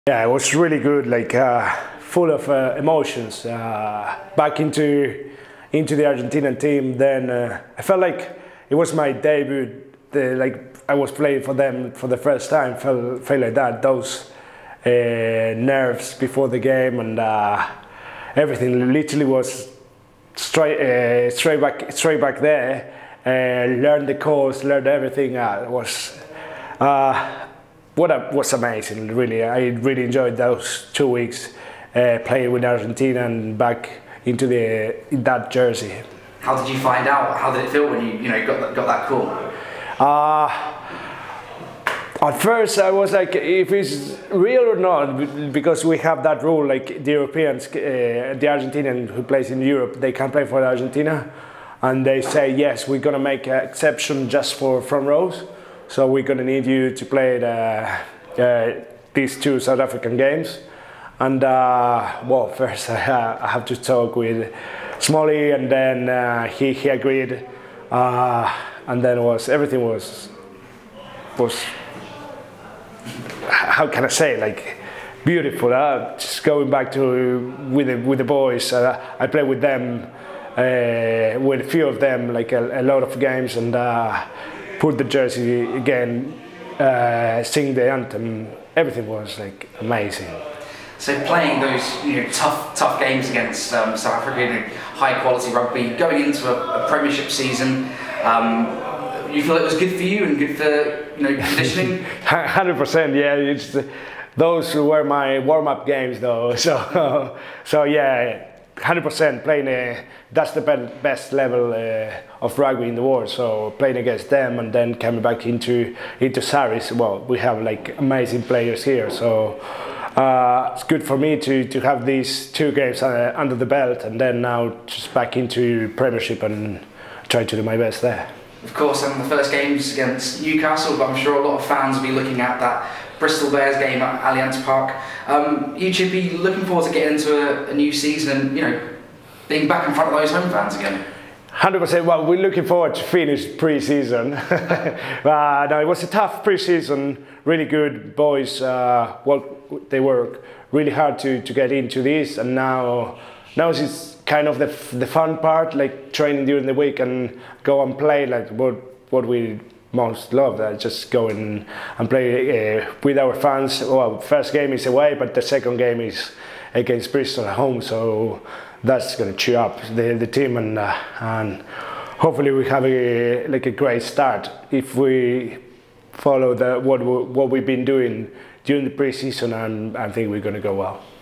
Yeah, it was really good, like full of emotions. Back into the Argentinian team, then I felt like it was my debut. Like I was playing for them for the first time. Felt like that. Those nerves before the game and everything literally was straight back there. Learned the course, learned everything. Was was amazing. Really, I really enjoyed those 2 weeks playing with Argentina and back into that jersey. How did you find out? How did it feel when you got that call? At first I was like, if it's real or not, because we have that rule, like the Europeans, the Argentinian who plays in Europe, they can play for Argentina, and they say, yes, we're going to make an exception just for front rows, so we're going to need you to play these 2 South African games. And well, first I have to talk with Smolly, and then he agreed, and then everything was how can I say, like beautiful. Just going back to with the boys, I played with them, with a few of them, like a lot of games, and put the jersey again, sing the anthem. Everything was like amazing. So playing those tough games against South Africa, high quality rugby, going into a Premiership season, you feel it was good for you and good for conditioning? 100%, yeah. Those were my warm-up games though. So yeah, 100% playing. That's the best level of rugby in the world. So playing against them and then coming back into Saracens. Well, we have like amazing players here. So it's good for me to have these 2 games under the belt, and then now just back into Premiership and try to do my best there. Of course, and the first game's against Newcastle, but I'm sure a lot of fans will be looking at that Bristol Bears game at Allianz Park. You, Chipi, looking forward to getting into a new season and being back in front of those home fans again? 100%. Well, we're looking forward to finish pre-season. No, it was a tough pre-season. Really good boys. Well, they work really hard to get into this, and now it's kind of the fun part, like training during the week and go and play, like what we most love. Just go and play with our fans. Well, first game is away, but the second game is against Bristol at home, so that's going to cheer up the team, and hopefully we have a great start. If we follow what we've been doing during the pre-season, I think we're going to go well.